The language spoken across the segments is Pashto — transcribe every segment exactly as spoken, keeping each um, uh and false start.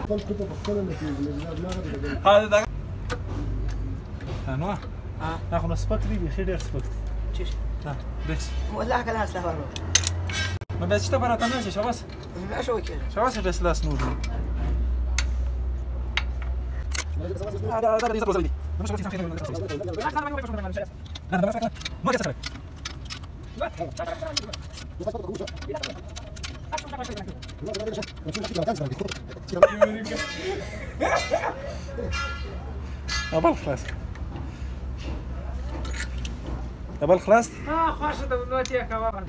خپل کته په خپل نه کېږي هذا ده انواع اه ناخذ سباك دي بخير يا سباك چش لا بس والله كلام اسلحه ورو ما بس تبرا تماشي شباس ما شو كده شباس بس لا سنود هذا هذا دي تبغى دي مش شباس خير لا لا ما كسر أبل خلاص أبل خلاص اه خاصة دولتي يا كبار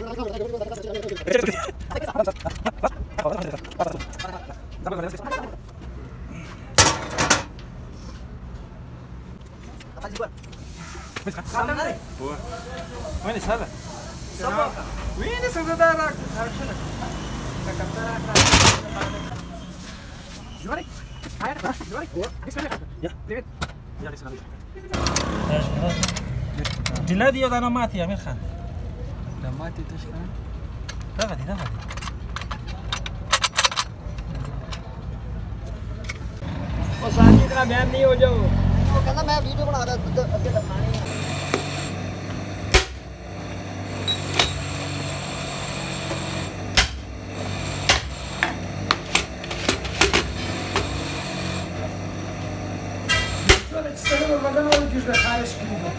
وين هذا؟ وين سودارك؟ جواري هاي جواري يا ديفيد يا ريس جلادي يا انا ماتي يا امير خان لا ماتي تشكان لا غادي لا غادي وصاحبي का बयान नहीं हो जो वो कहना मैं वीडियो बना रहा था अभी करवानी है استلم المدام ولا تجي خارج كده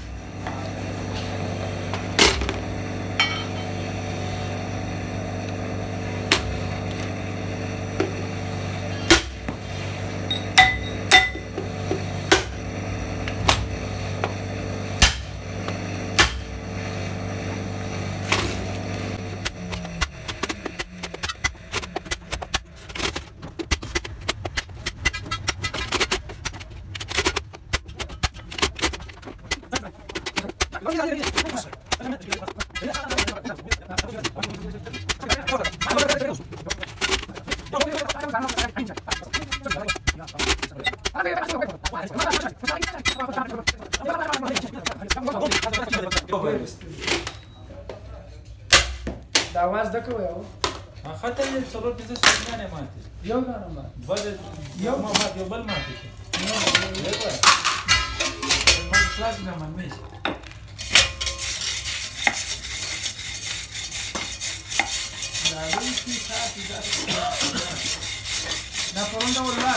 دا आवाज دکو یو اخته یې څلور پنځه سپینانه ماته یو نه ما بل یو ما ماته یو بل ماته نو یو ما خلاص نه منمه دا وی کی ساتي دا دا پروندا ولا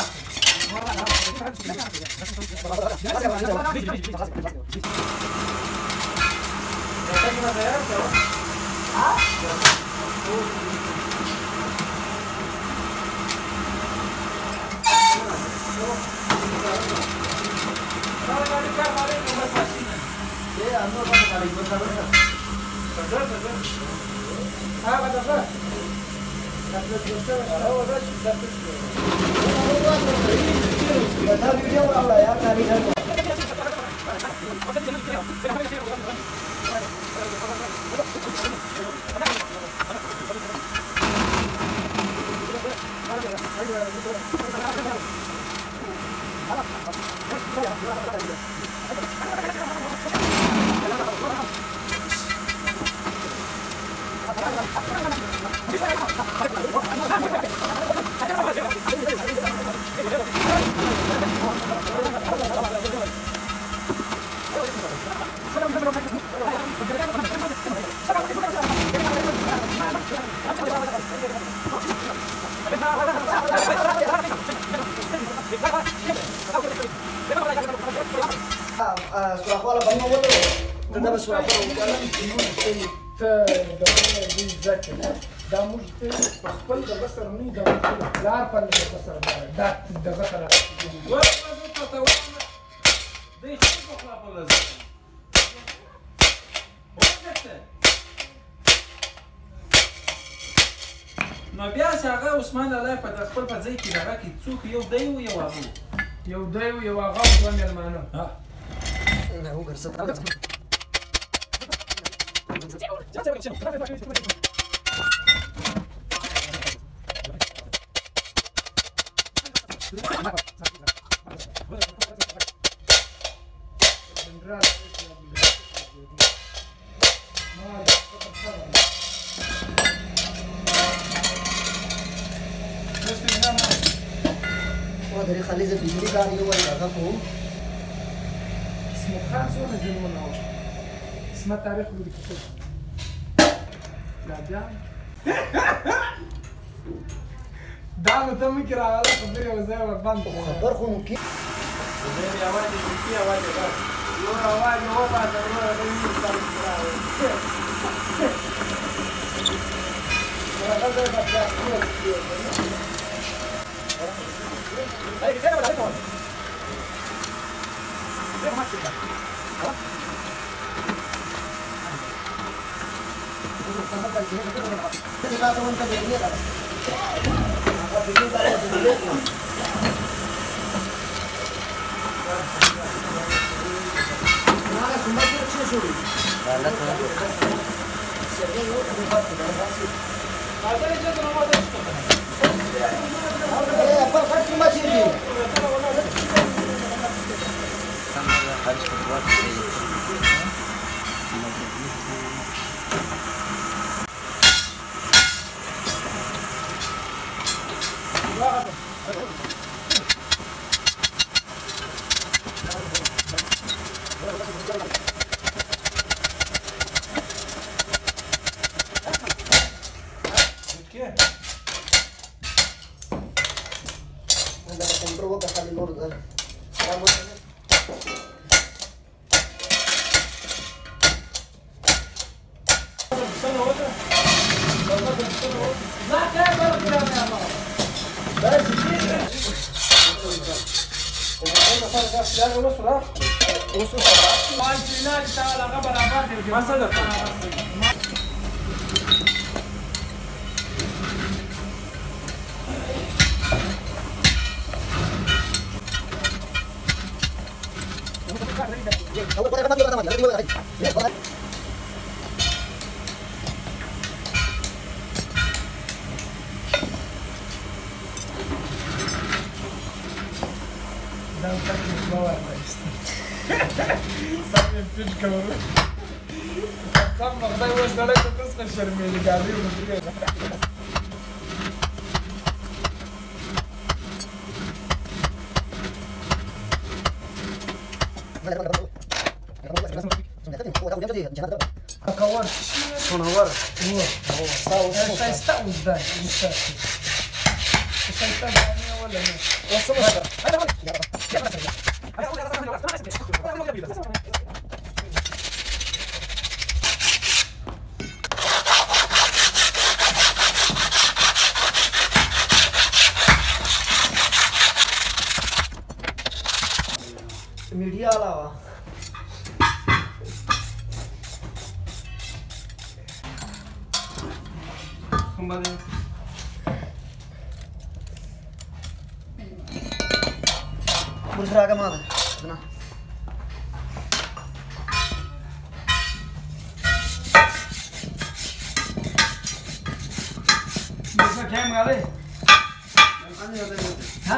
سوراخواله بلنه ولو دا به سوراخواله وکړم ته د دې ځکه دا موږ ته په خپل د بسر نه دا لار په بسر دا د بسر ورته ته ونه دې خو په خپل لازم وکړه نو بیا هغه عثمان الله په خپل په ځای کې هغه کې څوک یو دی او یو هغه یو دی او یو هغه دوه مېلمانه ها نه وګرځه داری خلیز بیجلی داری و لازم کو اسمه خان سو نه زمونه او اسمه تاریخ ولې کېږي لا بیا دا نو ته مې راغله خبرې او زه ور باندې خبر خو نو کې زه یې اواز دې کې اواز ده یو اواز یو اواز دا نو دې ستاسو راوي راغله دا تاسو Hey, ¿qué era eso? ¿Qué más que nada? ¿Ah? Ini kalau teman kerja dia kan. Apa bikin kalau dia? Nah, semua dia curi. Kalau tuh. Serius lu udah buat udah kasih. Ada aja nama ada itu. Eh, apa kan cuma curi. harus berbuat Anda comprou o café de gordo. Vamos. Kamu boleh mati mati mati mati. Dan tak keluar guys. Sampai pitch keluar. Sama saya was dah itu terus kan Shermeli gali mesti. Kawan, sonawar. Oh, tahu. Saya está usando, está. Saya está dando wala na. Wasa wasa. Media lah. Kembali. Berseragam mana? Benar. Bisa game kali? Hah?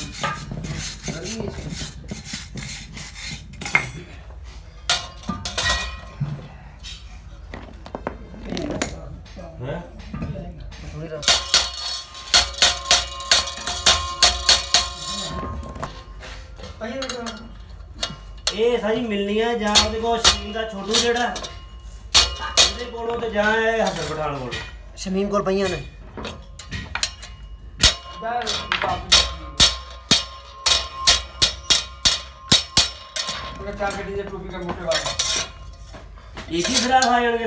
ਇਹ ਸਾਰੀ ਮਿਲਣੀਆਂ ਜਾਂ ਉਹਦੇ ਕੋਲ ਸ਼ਮੀਮ ਦਾ ਛੋਟੂ ਜਿਹੜਾ ਉਹਦੇ ਕੋਲੋਂ ਤੇ ਜਾਂ ਇਹ ਹਸਨ ਪਠਾਨ ਕੋਲ शमीम कोल पईयां ने Dar babu. Udah चार डीजे टोपी का मोटे वाला. एक ही फिलहाल आ जाएंगे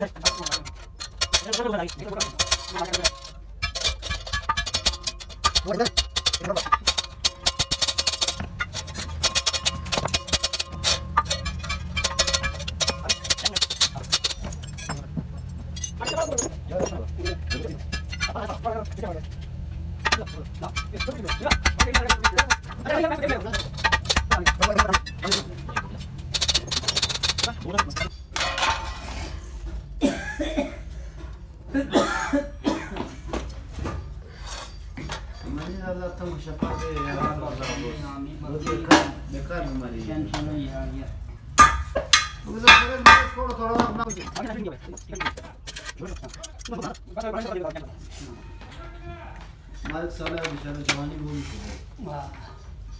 मालिक साला बेचारा जवानी भूल गया।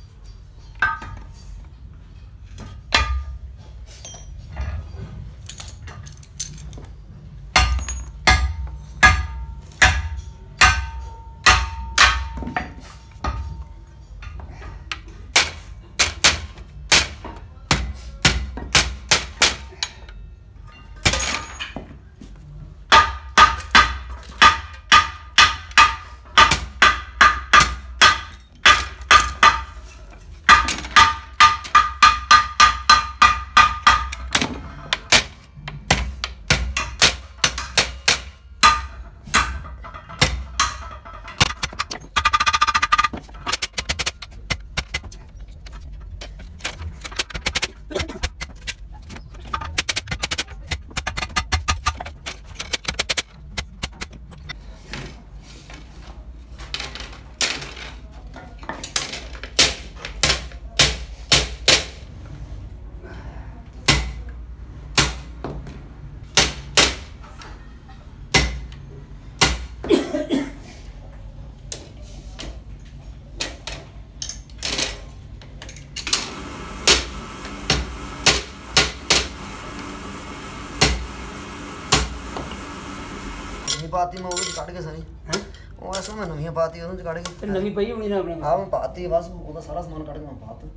पाती मैं ਉਹਦੇ ਕੱਢ ਕੇ ਸਾਰੀ हैं ਉਹ ਐਸਾ ਮੈਂ ਨਵੀਆਂ ਪਾਤੀ ਉਹਨੂੰ ਕੱਢ ਕੇ ਤੇ ਨਵੀਂ ਪਈ ਹੋਣੀ ਨਾ ਆਪਣੇ ਹਾਂ ਮੈਂ ਪਾਤੀ ਬਸ ਉਹਦਾ ਸਾਰਾ ਸਮਾਨ ਕੱਢ ਕੇ ਮੈਂ ਪਾਤਾ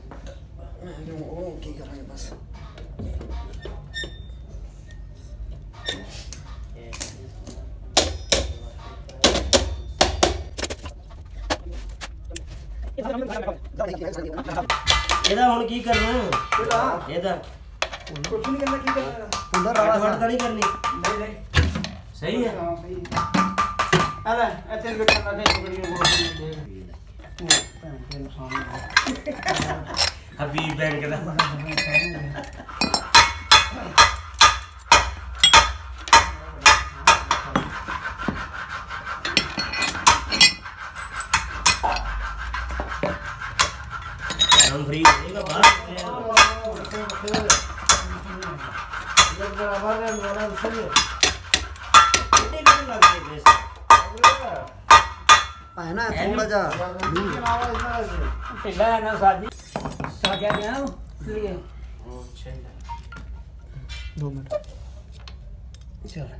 ਉਹ ਕੀ ਕਰਾਂਗੇ ਬਸ ਇਹਦਾ ਹੁਣ ਕੀ ਕਰਨਾ ਇਹਦਾ ਕੁਝ ਨਹੀਂ ਕਰਨਾ ਕੀ ਕਰਨਾ ਹੁੰਦਾ ਕੱਟ ਰਵਾ ਵੱਟ ਤਾਂ ਨਹੀਂ ਕਰਨੀ ਨਹੀਂ ਨਹੀਂ ਸਹੀ ਹੈ ਹਾਂ ਸਹੀ ਅਲੇ ਇੱਥੇ ਵੀ ਕਰਨਾ ਤੇ ਬੜੀ ਬੋਲੀ ਦੇ ਭੈਣ ਦੇ ਨੁਕਸਾਨ ਹਬੀਬ ਬੈਂਕ ਦਾ हम फ्री होएगा बाहर ਹੈ ਨਾ ਥੋੜਾ ਜਿਹਾ ਢਿੱਲਾ ਹੈ ਨਾ ਸਾਜੀ ਸਾ ਗਿਆ ਗਿਆ इसलिए दो मिनट चल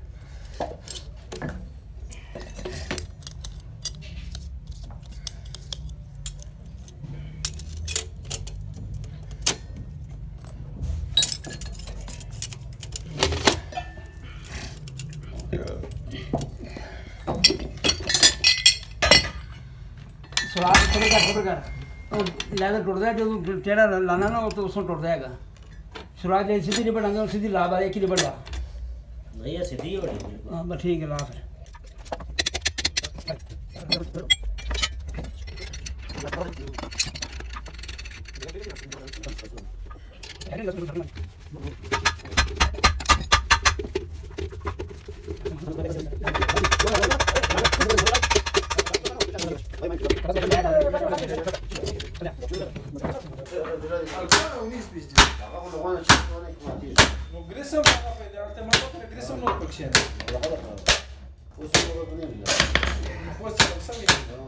ਸਵਾਦ ਥੋੜਾ ਜਿਹਾ ਖਬਰ ਕਰ ਉਹ ਲੈਦਰ ਟੁੱਟਦਾ ਜਦੋਂ ਜਿਹੜਾ ਲਾਣਾ ਨਾ ਉਹ ਤੋਂ ਉਸੋਂ ਟੁੱਟਦਾ ਹੈਗਾ ਸੁਰਾਜ ਜੇ ਸਿੱਧੀ ਨਹੀਂ ਬਣਾਂਗੇ ਸਿੱਧੀ ਲਾ ਬਾਰੇ ਇੱਕ ਹੀ ਬੜਾ नहीं है सीधी हो रही ਹਾਂ ਬਸ ਠੀਕ ਹੈ ਲਾ ਫਿਰ Ну, Грисом надо пойдет, ты могу Грисом ног вообще. Ну, хвост там сами.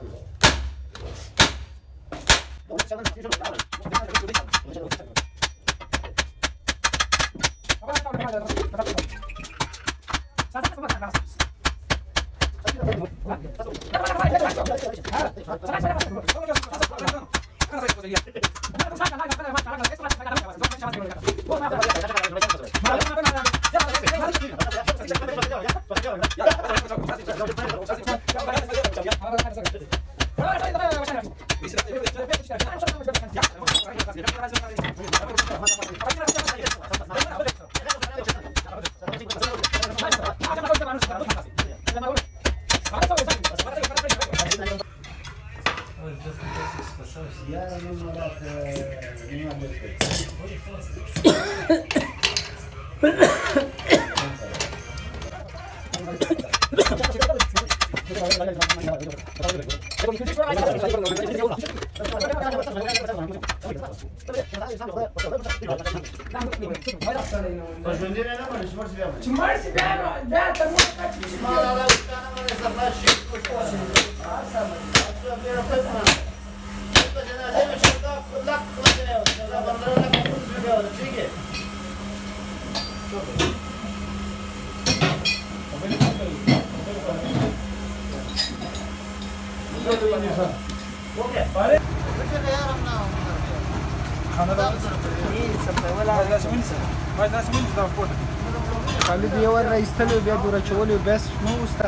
खाली बियावर राइस्थले बिया दुरा चोले बेस्ट नो उस्तार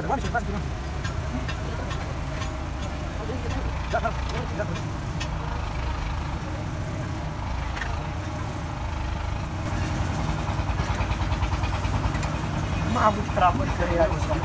माबूद खराब मत करे यार उसका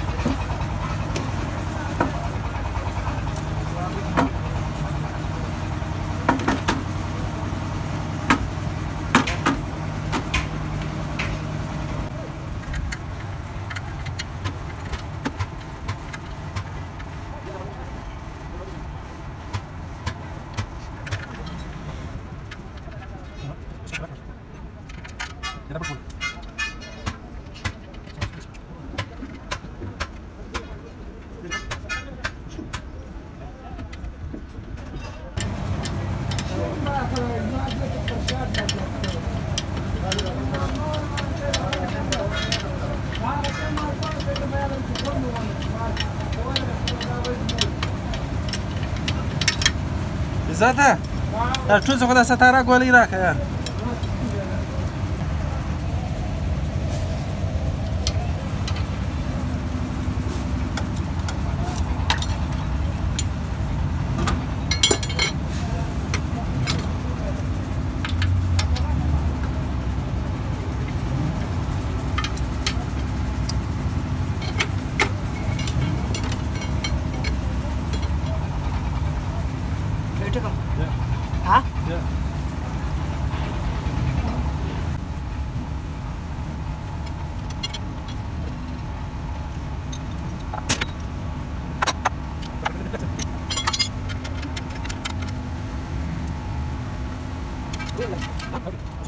زاده در چوز خدا ستاره گلی را که Hả? Okay.